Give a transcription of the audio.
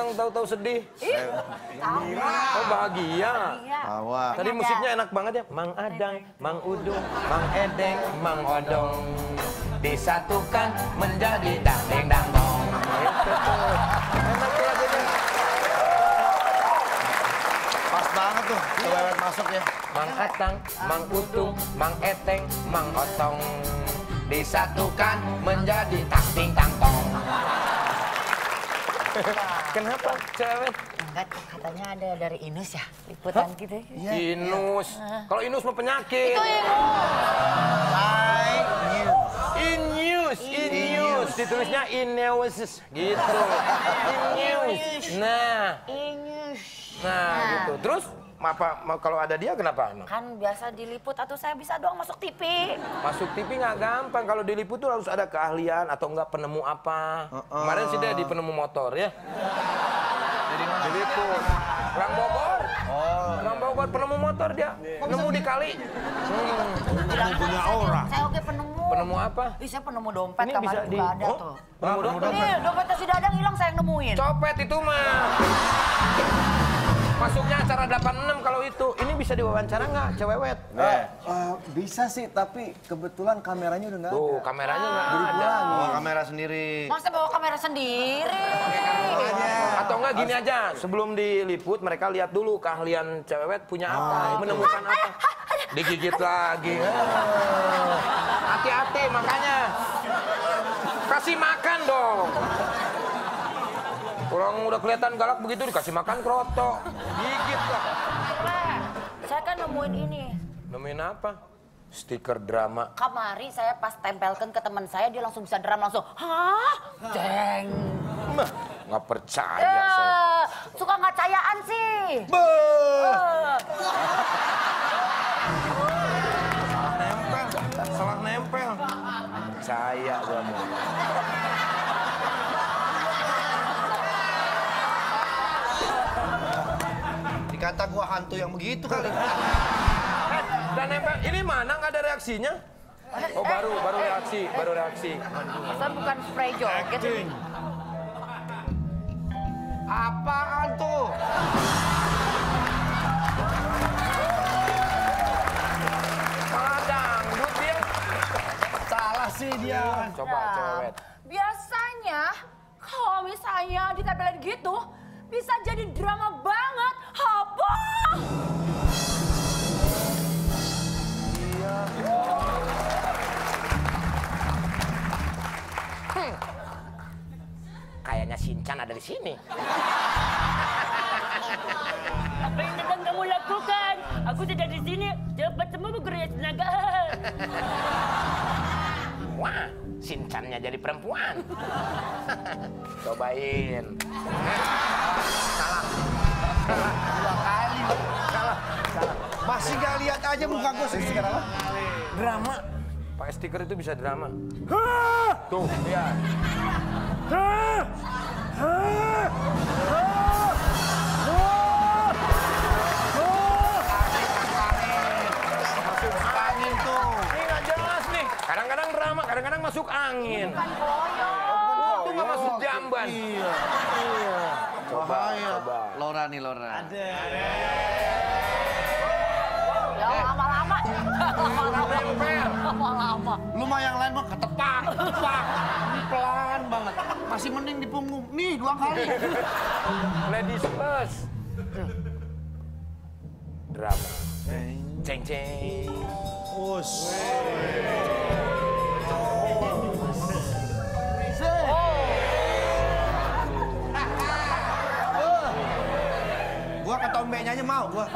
senang, tahu-tahu sedih. Oh bahagia. Tawa. Tadi musiknya enak banget ya. Mang Adang, Mang Udung, Mang Edeng, Mang Odong disatukan menjadi dangdeng dangdong. Enak tuh lagunya. Pas banget tuh, cewek masuk ya. Mang Atang, Mang Utung, Mang Eteng, Mang Otong disatukan menjadi tang ting tang tong. Kenapa cewek? Enggak, katanya ada dari Inus ya, liputan gitu. Inus. Kalau Inus mah penyakit. Itu Inus. Inus. Ditulisnya Ineus gitu. Inus. Nah gitu. Terus kalau ada dia kenapa emang? kan biasa diliput atau saya bisa doang masuk TV. Masuk TV nggak gampang. Kalau diliput tuh harus ada keahlian atau enggak penemu apa. Kemarin sih dia di penemu motor ya. Diliput. Orang Bogor. Orang Bogor penemu motor dia. Nemu di kali. Punya aura. Saya oke penemu. Penemu apa? Ih, saya penemu dompet Ini kemarin bisa di- juga ada Oh, tuh. penemu dompet? Ini dompetnya si Dadang hilang saya yang nemuin. Copet itu mah. Masuknya acara 86 kalau itu. Ini bisa diwawancara nggak, cewewet? Bisa sih, tapi kebetulan kameranya udah nggak ada. Tuh, kameranya nggak ada. Bawa kamera sendiri. Masa bawa kamera sendiri? Atau enggak gini aja, sebelum diliput mereka lihat dulu keahlian cewewet punya apa, menemukan apa. Digigit lagi. Hati-hati makanya. Kasih makan dong. Orang udah kelihatan galak begitu dikasih makan kroto. Gigit lah. Saya kan nemuin ini. Nemuin apa? Stiker drama. Kamari saya pas tempelkan ke teman saya, dia langsung bisa drum langsung. Hah? Deng. Mah, nggak percaya saya. Suka nggak cayaan sih. Salah nempel. Percaya gua mau. Dikata gua hantu yang begitu kali. Dan nempel, ini mana nggak ada reaksinya? Oh baru reaksi. Saya bukan spray joget. Apaan tuh? Malah dangdut dia. Salah sih dia. Coba cewek. Biasanya kalau misalnya ditempelin gitu bisa jadi drama banget. Apa? Kayaknya Shinchan ada di sini. Apa yang sedang kamu lakukan? Aku tidak di sini. Cepat semua bekerja tenaga. Wah, Shinchannya jadi perempuan. Cobain. Salah. Masih gak lihat aja muka gua sekarang. Drama. Pakai stiker itu bisa drama. Tuh, lihat. Masuk angin tuh. Ini nggak jelas nih. Kadang-kadang drama, kadang-kadang masuk angin. Bukan koyor. Itu nggak masuk jamban. Iya. Bahaya. Lora nih, Lora. Ya lama-lama. Lama-lama. Lu mah yang lain mah ketepak. Ini pelan banget. Masih mending di punggung. Nih, 2 kali. Ladies first. Drama. Ceng ceng. Gua ke tombenya aja mau gua.